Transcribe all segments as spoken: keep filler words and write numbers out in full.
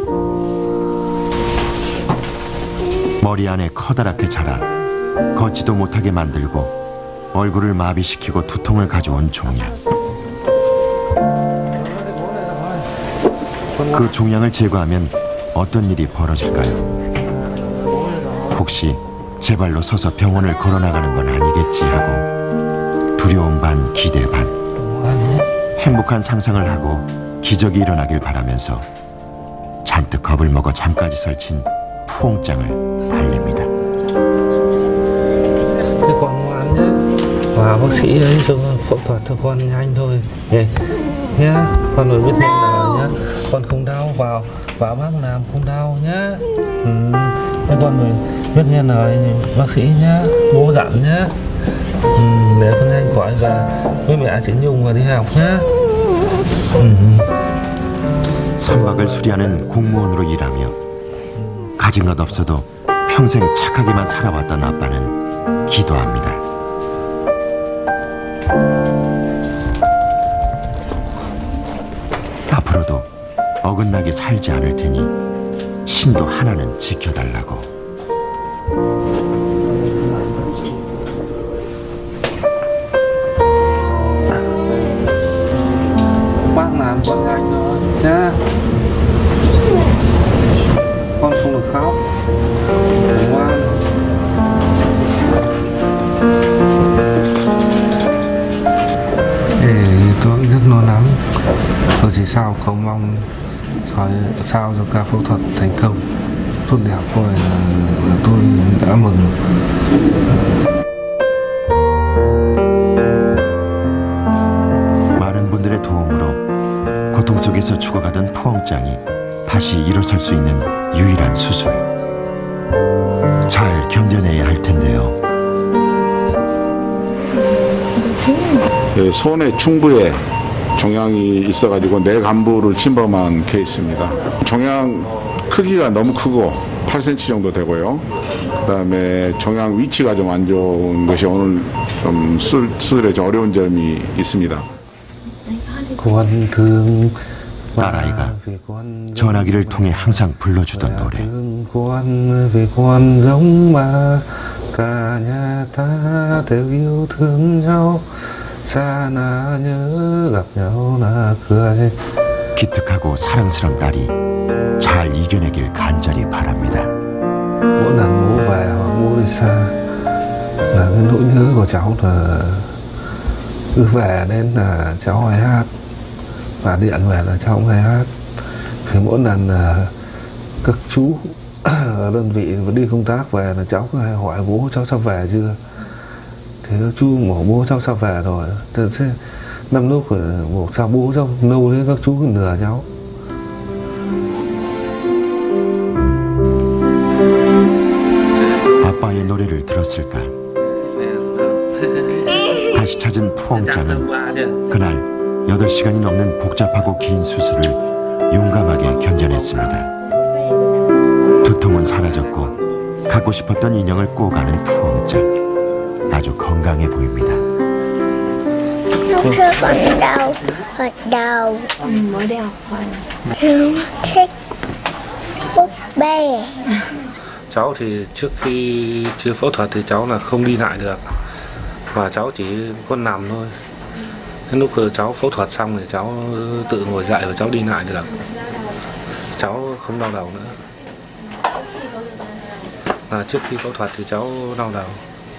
머리 안에 커다랗게 자라 걷지도 못하게 만들고 얼굴을 마비시키고 두통을 가져온 종양. 그 종양을 제거하면 어떤 일이 벌어질까요? 혹시 제 발로 서서 병원을 걸어나가는 건 아니겠지 하고 두려움 반 기대 반 행복한 상상을 하고 기적이 일어나길 바라면서 잔뜩 겁을 먹어 잠까지 설친 푸옹장을 달립니다. Con ngoan nhé. Và bác sĩ ấy cho phẫu thuật cho con nhanh thôi. Nhé. Nhá. Con phải biết nhanh là nhá. Con không đau vào vào bác làm không đau nhá. Ừ. Thế con phải biết nghe lời bác sĩ nhá. Bố dặn nhá. Ừ. Để con nhanh khỏi và với mẹ chị Nhung và đi học nhá. Ừ. 선박을 수리하는 공무원으로 일하며 가진 것 없어도 평생 착하게만 살아왔던 아빠는 기도합니다. 앞으로도 어긋나게 살지 않을 테니 신도 하나는 지켜달라고. Bác làm con nhanh thôi nhá. Con không được khóc. Ngoan. Để tôi rất lo lắng. Tôi chỉ sao không mong sao cho ca phẫu thuật thành công tốt đẹp thôi là, là tôi đã mừng. 많은 분들의 도움으로 고통 속에서 죽어가던 푸엉짱이 다시 일어설 수 있는 유일한 수술. 잘 견뎌내야 할 텐데요. 예, 손의 충부에 종양이 있어가지고 뇌간부를 침범한 케이스입니다. 종양 크기가 너무 크고 팔 센티미터 정도 되고요. 그 다음에 종양 위치가 좀 안 좋은 것이 오늘 좀 수술, 수술에 좀 어려운 점이 있습니다. 딸아이가 전화기를 통해 항상 불러주던 노래. 기특하고 사랑스러운 딸이 잘 이겨내길 간절히 바랍니다. Mỗi lần bố về hoặc bố đi xa là cái nỗi nhớ của cháu là cứ về đến là cháu hay hát và điện về là cháu cũng hay hát. Thì mỗi lần là các chú ở đơn vị đi công tác về là cháu cứ hay hỏi bố cháu sắp về chưa. Thì các chú bảo bố cháu sắp về rồi. Thế năm lúc bảo sao bố cháu lâu thế, các chú cứ lừa cháu. 아빠의 노래를 들었을까? 다시 찾은 푸엉짱은 그날 여덟 시간이 넘는 복잡하고 긴 수술을 용감하게 견뎌냈습니다. 두통은 사라졌고 갖고 싶었던 인형을 꼬가는 푸엉짱. 아주 건강해 보입니다. Không chưa còn đau ở đầu. Ừ, mới đeo phải. Không thích búp bê. Cháu thì trước khi chưa phẫu thuật thì cháu là không đi lại được và cháu chỉ có nằm thôi. Đến lúc cháu phẫu thuật xong thì cháu tự ngồi dậy và cháu đi lại được. Cháu không đau đầu nữa. À, trước khi phẫu thuật thì cháu đau đầu.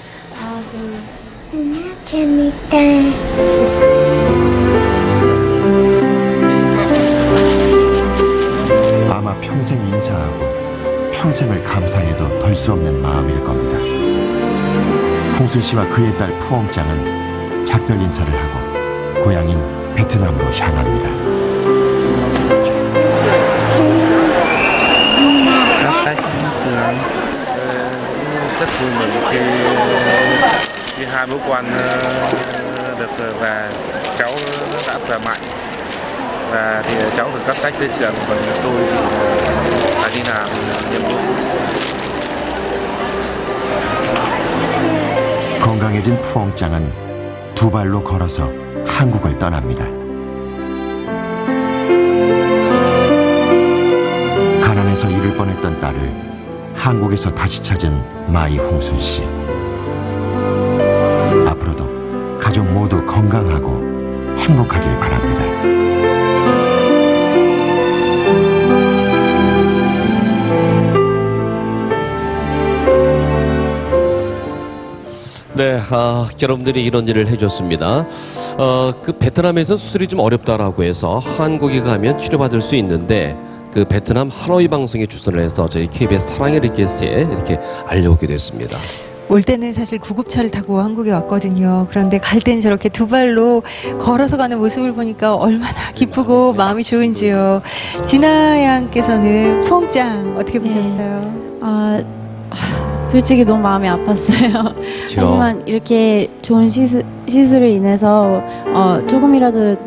아마 평생 인사하고 평생을 감사해도 덜 수 없는 마음일 겁니다. 홍순 씨와 그의 딸 푸엉짱은 작별 인사를 하고 고향인 베트남으로 향합니다. Các sách trường rất vui mừng khi, khi hai bố con được về, cháu đã khỏe mạnh và thì cháu được cấp sách tới trường, còn tôi thì phải đi làm nhiệm vụ. 건강해진 푸엉짱은 두 발로 걸어서 한국을 떠납니다. 가난해서 잃을 뻔했던 딸을 한국에서 다시 찾은 마이 홍순 씨. 앞으로도 가족 모두 건강하고 행복하길 바랍니다. 네, 아, 여러분들이 이런 일을 해줬습니다. 어, 그 베트남에서 수술이 좀 어렵다라고 해서 한국에 가면 치료받을 수 있는데 그 베트남 하노이 방송에 주선을 해서 저희 케이비에스 사랑의 리퀘스트에 이렇게 알려오게 됐습니다. 올 때는 사실 구급차를 타고 한국에 왔거든요. 그런데 갈 때는 저렇게 두 발로 걸어서 가는 모습을 보니까 얼마나 기쁘고 마음이 좋은지요. 진아 양께서는 푸엉짱 어떻게 보셨어요? 네. 아, 솔직히 너무 마음이 아팠어요. 그쵸? 하지만 이렇게 좋은 시술, 시술을 인해서 어, 조금이라도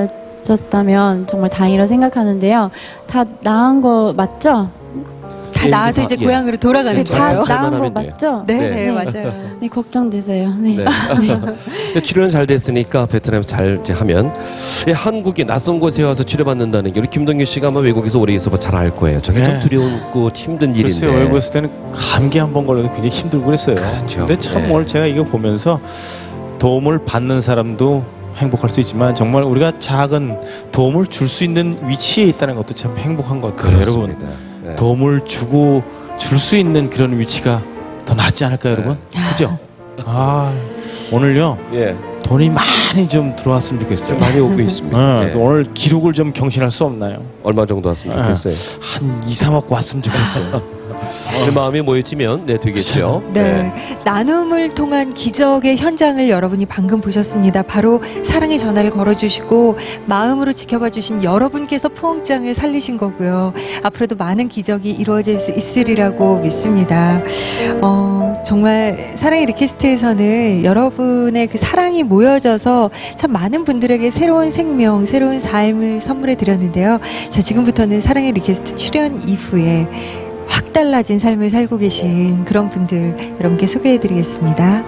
나아졌다면 정말 다행이라고 생각하는데요. 다 나은 거 맞죠? 다 나아서 이제 예. 고향으로 돌아가는 네, 다 거예요. 나은 거 할만하면 돼요. 맞죠? 네, 네, 네. 맞아요. 네, 걱정되세요. 네. 네. 근데 치료는 잘 됐으니까 베트남에서 잘 이제 하면 이 한국에 낯선 곳에 와서 치료받는다는 게 우리 김동규 씨가 아마 외국에서 오래 있어서 잘 알 거예요. 저게 네. 좀 두려운고 힘든 글쎄요, 일인데. 외국에 있을 때는 감기 한 번 걸려도 굉장히 힘들고 그랬어요. 그렇죠. 근데 참 네. 오늘 제가 이거 보면서 도움을 받는 사람도 행복할 수 있지만 정말 우리가 작은 도움을 줄 수 있는 위치에 있다는 것도 참 행복한 것 같아요. 여러분, 그렇습니다. 네. 도움을 주고 줄 수 있는 그런 위치가 더 낫지 않을까요, 네. 여러분? 그죠? 아, 오늘요 예, 돈이 많이 좀 들어왔으면 좀 좋겠어요. 많이 오고 있습니다. 어, 예. 오늘 기록을 좀 경신할 수 없나요? 얼마 정도 왔으면 아. 좋겠어요. 한 이, 삼억 왔으면 좋겠어요. 내 마음이 모여지면 네 되겠죠. 네. 나눔을 통한 기적의 현장을 여러분이 방금 보셨습니다. 바로 사랑의 전화를 걸어주시고 마음으로 지켜봐 주신 여러분께서 푸엉짱을 살리신 거고요. 앞으로도 많은 기적이 이루어질 수 있으리라고 믿습니다. 어, 정말 사랑의 리퀘스트에서는 여러분의 그 사랑이 모여져서 참 많은 분들에게 새로운 생명, 새로운 삶을 선물해 드렸는데요. 자, 지금부터는 사랑의 리퀘스트 출연 이후에 확 달라진 삶을 살고 계신 그런 분들 여러분께 소개해드리겠습니다.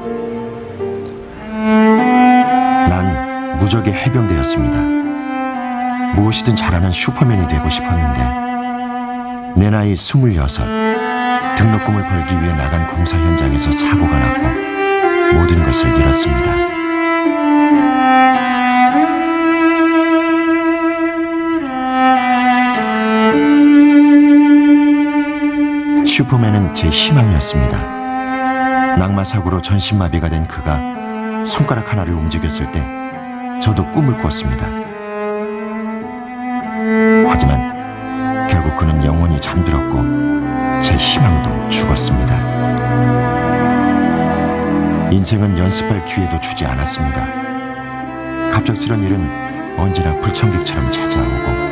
난 무적의 해병대였습니다. 무엇이든 잘하는 슈퍼맨이 되고 싶었는데 내 나이 스물여섯 등록금을 벌기 위해 나간 공사 현장에서 사고가 났고 모든 것을 잃었습니다. 슈퍼맨은 제 희망이었습니다. 낙마사고로 전신마비가 된 그가 손가락 하나를 움직였을 때 저도 꿈을 꿨습니다. 하지만 결국 그는 영원히 잠들었고 제 희망도 죽었습니다. 인생은 연습할 기회도 주지 않았습니다. 갑작스런 일은 언제나 불청객처럼 찾아오고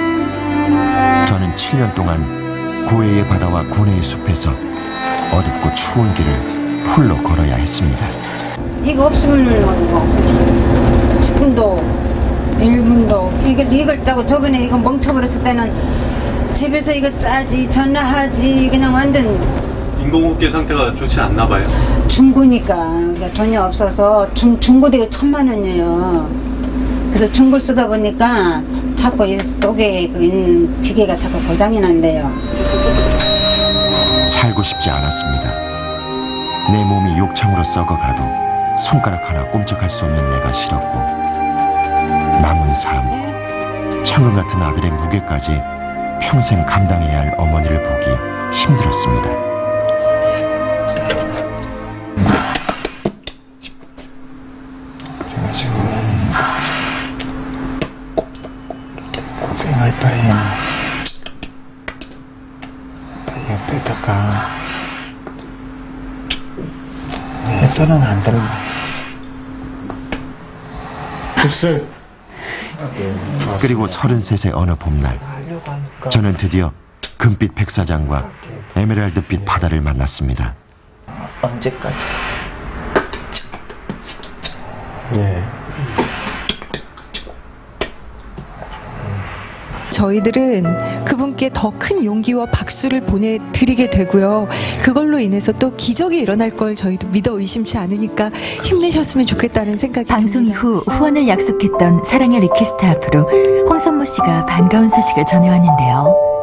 저는 칠 년 동안 고해의 바다와 고뇌의 숲에서 어둡고 추운 길을 홀로 걸어야 했습니다. 이거 없으면 뭐 십 분도 일 분도 이걸, 이걸 짜고 저번에 이거 멈춰버렸을 때는 집에서 이거 짜지 전화하지 그냥 완전 인공호흡기 상태가 좋지 않나 봐요. 중고니까 그러니까 돈이 없어서 중, 중고되게 천만 원이에요. 그래서 중고를 쓰다 보니까 자꾸 이 속에 그 있는 기계가 자꾸 고장이 난대요. 살고 싶지 않았습니다. 내 몸이 욕창으로 썩어가도 손가락 하나 꼼짝할 수 없는 내가 싫었고 남은 삶, 천금 같은 아들의 무게까지 평생 감당해야 할 어머니를 보기 힘들었습니다. 그래가지고 고생할 바엔 옆에다가 해서는 안 되는 글쎄. 그리고 서른셋의 어느 봄날 저는 드디어 금빛 백사장과 에메랄드빛 바다를 만났습니다. 언제까지? 예. 저희들은 그분께 더 큰 용기와 박수를 보내드리게 되고요. 그걸로 인해서 또 기적이 일어날 걸 저희도 믿어 의심치 않으니까 힘내셨으면 좋겠다는 생각이 방송 듭니다. 이후 후원을 약속했던 사랑의 리퀘스트 앞으로 홍선모 씨가 반가운 소식을 전해왔는데요.